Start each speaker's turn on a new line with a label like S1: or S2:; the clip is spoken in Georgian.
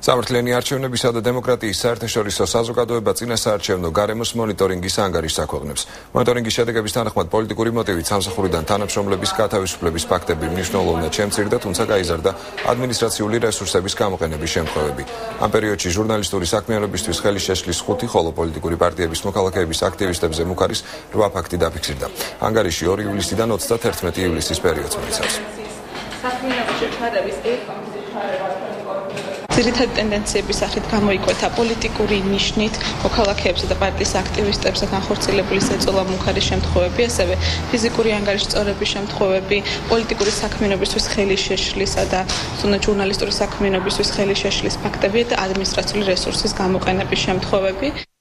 S1: სამართლიანი არჩევნებისა და დემოკრატიის საერთაშორისო საზოგადოება წინასაარჩევნო გარემოს მონიტორინგის ანგარიშს აქვეყნებს. მონიტორინგის შედეგების თანახმად პოლიტიკური მოტივით სამსახურიდან თანამშრომლების გათავისუფლების ფაქტები მნიშვნელოვნად შემცირდა, თუმცა გაიზარდა ადმინისტრაციული რესურსების გამოყენების შემთხვევები. ამ პერიოდში ჟურნალისტური საქმიანობისთვის ხელი შეშლის 5, ხოლო პოლიტიკური პარტიების მოქალაქეების აქტივისტებზე მუქარის 8 ფაქტი დაფიქსირდა. ანგარიში 2 ივლისიდან 31 ივლისის პერიოდს მოიცავს.
S2: ძირითადი ტენდენციების სახით გამოიკვეთა პოლიტიკური ნიშნით მოქალაქეებსა და პარტიის აქტივისტებსა განხორციელებული ზეწოლა მუქარის შემთხვევები, ასევე ფიზიკური ანგარიშის წორების შემთხვევები, პოლიტიკური საქმიანობისთვის ხელი შეშლისა და ჟურნალისტური საქმიანობისთვის ხელი შეშლის ფაქტები და ადმინისტრაციული რესურსის გამოყენების შემთხვევები.